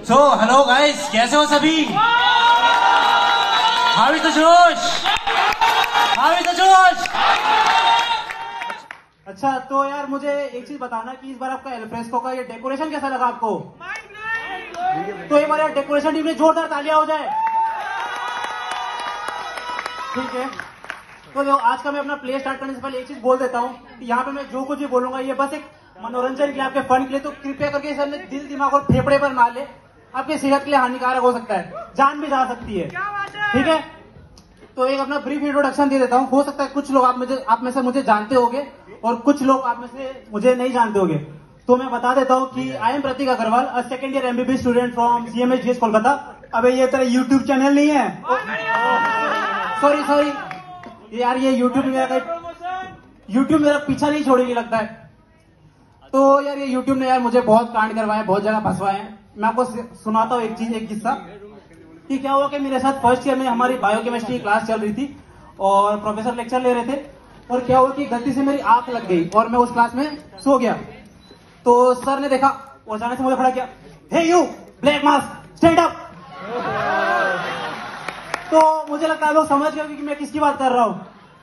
Hello guys, कैसे हो सभी? How is the josh? How is the josh? अच्छा तो यार मुझे एक चीज बताना कि इस बार आपका एल्फ्रेस्को का ये डेकोरेशन कैसा लगा आपको? तो एक बार यार डेकोरेशन टीम में जोरदार तालियां हो जाए। ठीक है, तो देखो आज का मैं अपना प्ले स्टार्ट करने से पहले एक चीज बोल देता हूँ कि यहाँ पे मैं जो कुछ भी बोलूंगा ये बस एक मनोरंजन के लिए, आपके फन के लिए, तो कृपया करके इसे अपने दिल, दिमाग और फेफड़े पर ना ले। आपकी सेहत के लिए हानिकारक हो सकता है, जान भी जा सकती है। ठीक है, तो एक अपना ब्रीफ इंट्रोडक्शन दे देता हूँ। हो सकता है कुछ लोग आप में से मुझे जानते होंगे और कुछ लोग आप में से मुझे नहीं जानते होंगे। तो मैं बता देता हूँ कि I am Prateek Agarwal, a second year MBBS student from CMHGS Kolkata. अबे ये तेरा यूट्यूब चैनल नहीं है? सॉरी यार, ये यूट्यूब मेरा पीछा नहीं छोड़ेगी लगता है। तो यार ये यूट्यूब ने यार मुझे बहुत कांड करवाए, बहुत जगह फंसवाए हैं। मैं आपको सुनाता हूँ एक किस्सा कि क्या हुआ कि मेरे साथ फर्स्ट ईयर में हमारी बायोकेमिस्ट्री की क्लास चल रही थी और प्रोफेसर लेक्चर ले रहे थे, और क्या हुआ कि गलती से मेरी आंख लग गई और मैं उस क्लास में सो गया। तो सर ने देखा और अचानक से मुझे खड़ा किया, hey you black mask stand up. तो मुझे लगता है लोग समझ गए कि मैं किसकी बात कर रहा हूँ।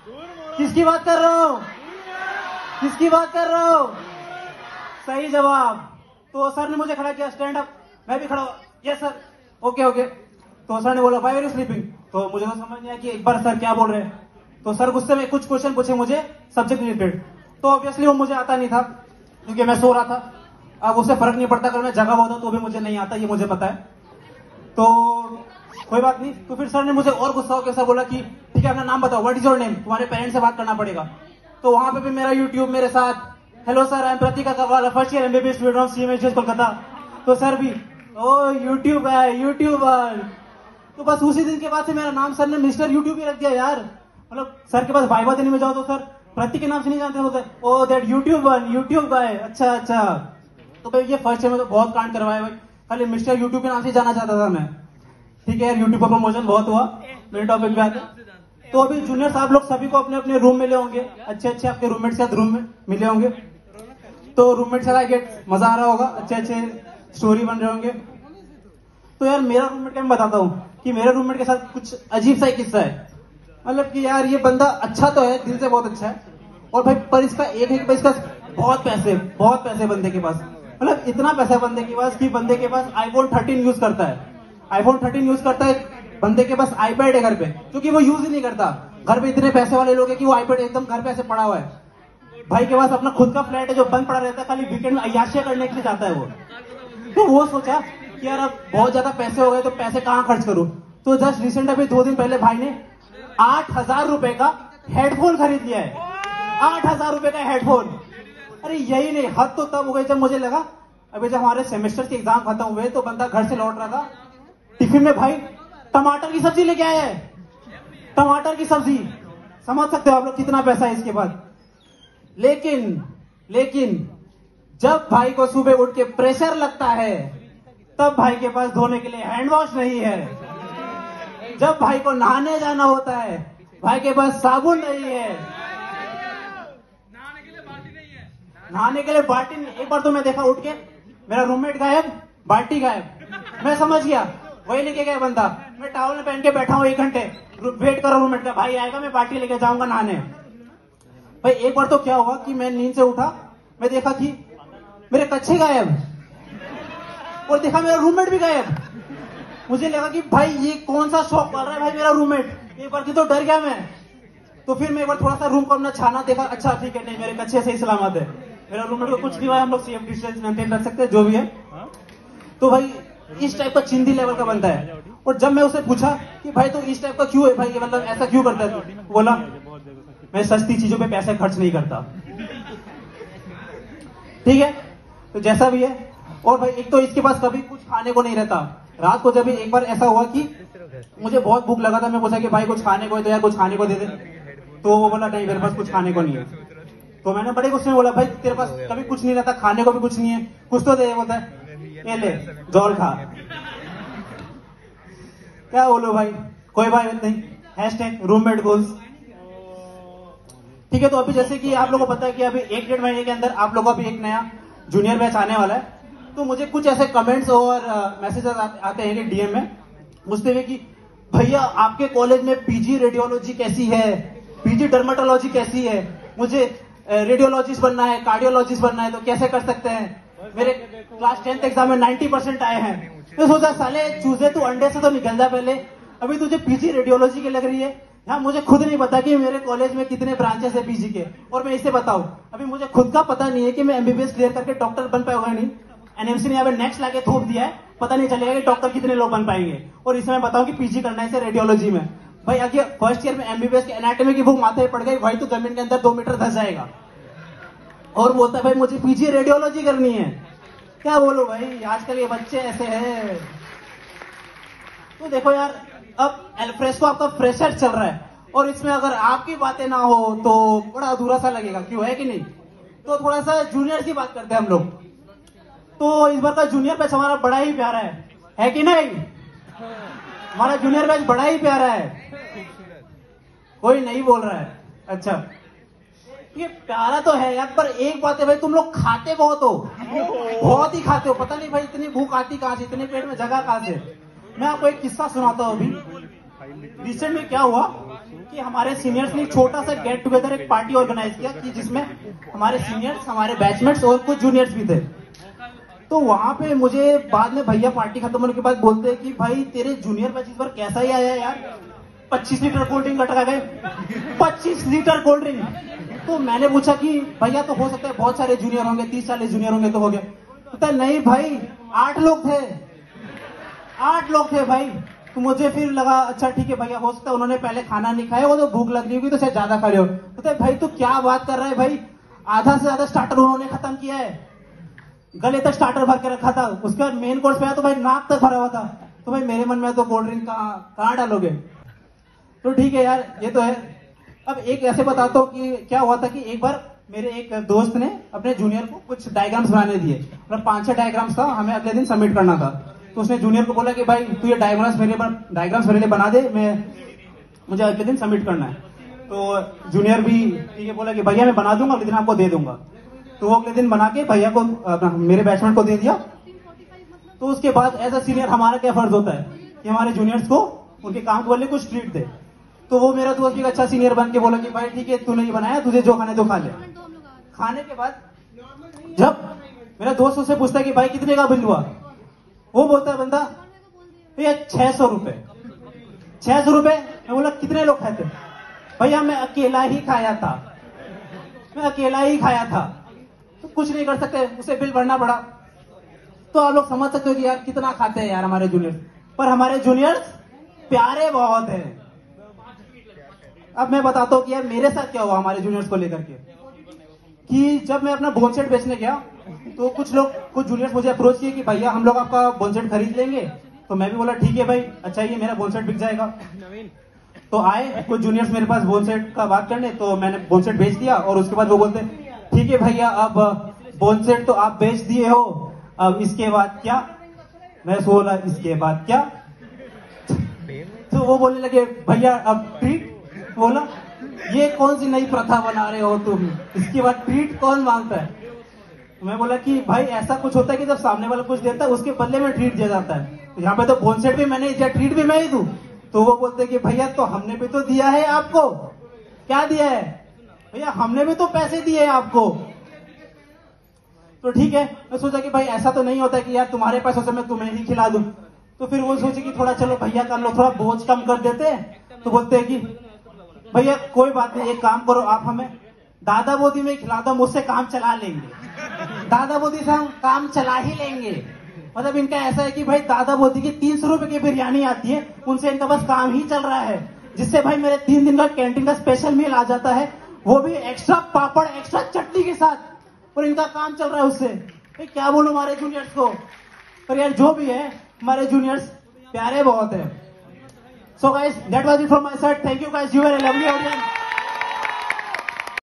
सही जवाब। तो सर ने मुझे खड़ा किया, स्टैंड अप। मैं भी खड़ा हुआ, यस सर, ओके। तो सर ने बोला, व्हाई आर यू स्लीपिंग? तो मुझे तो समझ नहीं आया कि एक बार सर क्या बोल रहे हैं। तो सर गुस्से में कुछ क्वेश्चन पूछे मुझे सब्जेक्ट रिलेटेड। तो ऑब्वियसली वो मुझे आता नहीं था क्योंकि मैं सो रहा था। अब उससे फर्क नहीं पड़ता, अगर मैं जगह होता तो भी मुझे नहीं आता, ये मुझे पता है। तो कोई बात नहीं। तो फिर सर ने मुझे और गुस्सा होकर बोला कि ठीक है अपना नाम बताओ, व्हाट इज योर नेम, तुम्हारे पेरेंट्स से बात करना पड़ेगा। तो वहां पे भी मेरा यूट्यूब मेरे साथ, hello sir I am Prateek Agarwal, first year MBBS student of CMHGS Kolkata. तो सर भी ओ यूट्यूबर। तो बस उसी दिन के बाद से मेरा नाम सर ने मिस्टर यूट्यूब ही रख दिया यार। मतलब सर के पास वाइवा देने में जाओ तो सर प्रतीक के नाम से नहीं जानते, बोलते ओ दैट यूट्यूब गाय। अच्छा। तो भाई ये फर्स्ट ईयर में तो बहुत कांड करवाया भाई, खाली मिस्टर यूट्यूब के नाम से जाना चाहता था मैं। ठीक है यार, यूट्यूब पर प्रमोशन बहुत हुआ। मेरे टॉपिक पे आते, तो अभी जूनियर्स आप लोग सभी को अपने अपने रूम मिले होंगे, अच्छे आपके रूममेट के साथ रूम में मिले होंगे। तो रूममेट से गेट मजा आ रहा होगा, अच्छे स्टोरी बन रहे होंगे। तो यार मेरा रूममेट का मैं बताता हूँ कि मेरे रूममेट के साथ कुछ अजीब सा किस्सा है। मतलब कि यार ये बंदा अच्छा तो है, दिल से बहुत अच्छा है, और भाई पर इसका एक है कि भाई इसका बहुत पैसे बंदे के पास। मतलब इतना पैसा बंदे के पास कि बंदे के पास iPhone 13 यूज करता है। बंदे के पास iPad है घर पे, क्योंकि वो यूज ही नहीं करता। घर पे इतने पैसे वाले लोग हैं कि वो iPad एकदम घर पे ऐसे पड़ा हुआ है। भाई के पास अपना खुद का फ्लैट है जो बंद पड़ा रहता है, खाली वीकेंड में अय्याशियां करने के लिए जाता है वो। तो वो सोचा कि यार अब बहुत ज्यादा पैसे हो गए तो पैसे कहाँ खर्च करूं। तो जस्ट रिसेंट अभी 2 दिन पहले भाई ने 8,000 रुपए का हेडफोन खरीद लिया है। 8,000 रुपए का हेडफोन। अरे यही नहीं, हद तो तब हो गई जब मुझे लगा, अभी जब हमारे सेमेस्टर के एग्जाम खत्म हुए तो बंदा घर से लौट रहा था, टिफिन में भाई टमाटर की सब्जी लेके आया है। टमाटर की सब्जी, समझ सकते हो आप लोग कितना पैसा है इसके पास। लेकिन जब भाई को सुबह उठ के प्रेशर लगता है तब भाई के पास धोने के लिए हैंड वॉश नहीं है। जब भाई को नहाने जाना होता है भाई के पास साबुन नहीं है। नहाने के लिए बाल्टी नहीं। एक बार तो मैं देखा उठ के मेरा रूममेट गायब, बाल्टी गायब। मैं समझ गया वही लेके गया बंदा। मैं टॉवल में पहन के बैठा हूँ 1 घंटे, वेट करो रूममेट का, भाई आएगा मैं बाल्टी लेके जाऊंगा नहाने। भाई एक बार तो क्या हुआ कि मैं नींद से उठा, मैं देखा कि मेरे कच्छे गायब और देखा मेरा रूममेट भी गायब। मुझे लगा कि भाई ये कौन सा शौक पाल रहा है भाई मेरा रूममेट। एक बार की तो डर गया मैं। तो फिर मैं एक बार थोड़ा सा रूम को अपना छाना, देखा अच्छा ठीक है, नहीं मेरे कच्छे सही सलामत है, मेरा रूममेट को कुछ नहीं हुआ, हम लोग सेफ डिस्टेंस मेंटेन कर सकते हैं जो भी है। तो भाई इस टाइप का चिंदी लेवल का बनता है। और जब मैं उसे पूछा कि भाई तो इस टाइप का क्यों है भाई, ये मतलब ऐसा क्यों करता है, तो बोला मैं सस्ती चीजों पे पैसे खर्च नहीं करता। ठीक है, तो जैसा भी है। और भाई एक तो इसके पास कभी कुछ खाने को नहीं रहता। रात को जब एक बार ऐसा हुआ कि मुझे बहुत भूख लगा था, मैं पूछा कि भाई कुछ खाने को है तो यार कुछ खाने को दे दे। तो वो बोला नहीं मेरे पास कुछ खाने को नहीं है। तो मैंने बड़े गुस्से में बोला भाई तेरे पास कभी कुछ नहीं रहता, खाने को भी कुछ नहीं है, कुछ तो दे। बोलता है ये ले जौल खा। क्या बोलो भाई, कोई भाई नहीं। #Roommate goals. ठीक है, तो अभी जैसे कि आप लोगों को पता है कि अभी 1-1.5 महीने के अंदर आप लोगों का भी एक नया जूनियर बैच आने वाला है। तो मुझे कुछ ऐसे कमेंट्स और मैसेजेस आते हैं कि डीएम में पूछते हुए कि भैया आपके कॉलेज में पीजी रेडियोलॉजी कैसी है, पीजी डर्मेटोलॉजी कैसी है, मुझे रेडियोलॉजिस्ट बनना है, कार्डियोलॉजिस्ट बनना है, तो कैसे कर सकते हैं। मेरे क्लास 10th एग्जाम में 90% आए हैं। तो सोचा साले चूजे तू अंडे से तो निकल जा पहले, अभी तुझे पीजी रेडियोलॉजी की लग रही है। हाँ, मुझे खुद नहीं पता कि मेरे कॉलेज में कितने ब्रांचेस है पीजी के। और मैं इसे बताऊं, अभी मुझे खुद का पता नहीं है कि मैं एमबीबीएस क्लियर करके डॉक्टर बन पाऊंगा नहीं। एनएमसी ने यहाँ पे नेक्स्ट लाके थोप दिया है, पता नहीं चलेगा कि डॉक्टर कितने लोग बन पाएंगे। और इसमें बताऊं कि पीजी करना है इसे रेडियोलॉजी में। भाई अगर फर्स्ट ईयर में एमबीबीएस के एनाटॉमी की बुक माथे पड़ गई, भाई तो जमीन के अंदर 2 मीटर धस जाएगा। और बोलता है भाई मुझे पीजी रेडियोलॉजी करनी है। क्या बोलो भाई, आजकल ये बच्चे ऐसे हैं। तो देखो यार, अब एल्फ्रेस्को आपका फ्रेशर चल रहा है और इसमें अगर आपकी बातें ना हो तो बड़ा अधूरा सा लगेगा, क्यों, है कि नहीं। तो थोड़ा सा जूनियर्स की बात करते हैं हम लोग। तो इस बार का जूनियर बैच हमारा बड़ा ही प्यारा है कि नहीं। हमारा जूनियर बैच बड़ा ही प्यारा है। कोई नहीं बोल रहा है। अच्छा, ये प्यारा तो है यार, पर एक बात है भाई, तुम लोग खाते बहुत हो, बहुत ही खाते हो। पता नहीं भाई इतनी भूख आती कहां से, इतने पेट में जगह कहां से। मैं आपको एक किस्सा सुनाता हूँ। अभी रिसेंट में क्या हुआ कि हमारे सीनियर्स ने छोटा सा गेट टुगेदर, एक पार्टी ऑर्गेनाइज किया कि जिसमें हमारे सीनियर्स, हमारे बैचमेट्स और कुछ जूनियर्स भी थे। तो वहां पे मुझे बाद में भैया पार्टी खत्म होने के बाद बोलते हैं कि भाई तेरे जूनियर बैच इस बार कैसा ही आया यार, 25 लीटर कोल्ड ड्रिंक लटका गए, 25 लीटर कोल्ड ड्रिंक। तो मैंने पूछा कि भैया तो हो सकता है बहुत सारे जूनियर होंगे, 30-40 जूनियर होंगे तो हो गया। तो नहीं भाई, 8 लोग थे, 8 लोग थे भाई। तो मुझे फिर लगा अच्छा ठीक है भैया, हो सकता है उन्होंने पहले खाना नहीं खाया, वो तो भूख लग रही होगी तो शायद ज्यादा खा रहे हो। तो भाई तू क्या बात कर रहा है भाई, आधा से ज्यादा स्टार्टर उन्होंने खत्म किया है, गले तक स्टार्टर भर के रखा था। उसके बाद मेन कोर्स पे आया तो भाई नाक तक भरा हुआ था। तो भाई मेरे मन में तो कोल्ड ड्रिंक कहाँ डालोगे। तो ठीक है यार, ये तो है। अब एक ऐसे बताता हूँ कि क्या हुआ था कि एक बार मेरे एक दोस्त ने अपने जूनियर को कुछ डायग्राम्स बनाने दिए, मतलब 5-6 डायग्राम्स था, हमें अगले दिन सबमिट करना था। तो उसने जूनियर को बोला कि भाई तू ये डायग्राम्स मेरे लिए बना दे, मुझे अगले दिन सबमिट करना है। तो जूनियर भी ठीक है बोला कि भैया मैं बना दूंगा, अगले दिन आपको दे दूंगा। तो वो अगले दिन बना के भैया को, मेरे बैचमेट को दे दिया। तो उसके बाद एज अ सीनियर हमारा क्या फर्ज होता है कि हमारे जूनियर्स को उनके काम के बदले कुछ ट्रीट दे। तो वो मेरा दोस्त भी अच्छा सीनियर बन के बोला कि भाई ठीक है तूने ये बनाया, तुझे जो खाने तो खा ले। खाने के बाद जब मेरा दोस्त उससे पूछता है कि भाई कितने का बिल हुआ, वो बोलता है बंदा भैया 600 रुपए। 600 रुपए। मैं बोला कितने लोग खाते। भैया मैं अकेला ही खाया था, मैं अकेला ही खाया था। तो कुछ नहीं कर सकते, उसे बिल भरना पड़ा। तो आप लोग समझ सकते हो कि यार कितना खाते हैं यार हमारे जूनियर्स। पर हमारे जूनियर्स प्यारे बहुत हैं। अब मैं बताता हूँ कि यार मेरे साथ क्या हुआ हमारे जूनियर्स को लेकर के, कि जब मैं अपना बोनसेट बेचने गया तो कुछ जूनियर्स मुझे अप्रोच किए कि भैया हम लोग आपका बोनसेट खरीद लेंगे। तो मैं भी बोला ठीक है भाई, अच्छा ये मेरा बोनसेट बिक जाएगा। तो आए कुछ जूनियर्स मेरे पास बोनसेट का बात करने, तो मैंने बोनसेट बेच दिया। और उसके बाद वो बोलते ठीक है भैया, अब बोनसेट तो आप बेच दिए हो, अब इसके बाद क्या। मैं बोला इसके बाद क्या। तो वो बोलने लगे भैया अब ट्रीट। बोला ये कौन सी नई प्रथा बना रहे हो तुम, इसके बाद ट्रीट कौन मांगता है। मैं बोला कि भाई ऐसा कुछ होता है कि जब सामने वाला कुछ देता है उसके बदले में ट्रीट दिया जाता है। तो यहाँ पे तो बोनसेट भी मैंने दिया, ट्रीट भी मैं ही दूं। तो वो बोलते कि भैया तो हमने भी तो दिया है आपको। क्या दिया है भैया, हमने भी तो पैसे दिए हैं आपको। तो ठीक है, मैं सोचा कि भाई ऐसा तो नहीं होता कि यार तुम्हारे पैसों से मैं तुम्हें ही खिला दूं। तो फिर वो सोचे कि थोड़ा चलो भैया का हम लोग थोड़ा बोझ कम कर देते हैं। तो बोलते हैं कि भैया कोई बात नहीं, एक काम करो आप हमें दादा बोदी में खिला दो, मुझसे काम चला लेंगे। दादा बोदी से हम काम चला ही लेंगे। मतलब इनका ऐसा है कि भाई दादा बोदी की 300 रुपए की बिरयानी आती है, उनसे इनका बस काम ही चल रहा है, जिससे भाई मेरे 3 दिन का कैंटीन का स्पेशल मील आ जाता है, वो भी एक्स्ट्रा पापड़ एक्स्ट्रा चटनी के साथ, और इनका काम चल रहा है उससे। भाई क्या बोलूं हमारे जूनियर्स को। पर यार जो भी है हमारे जूनियर्स प्यारे बहुत है। So guys, that was it from my side. Thank you guys. You were a lovely audience.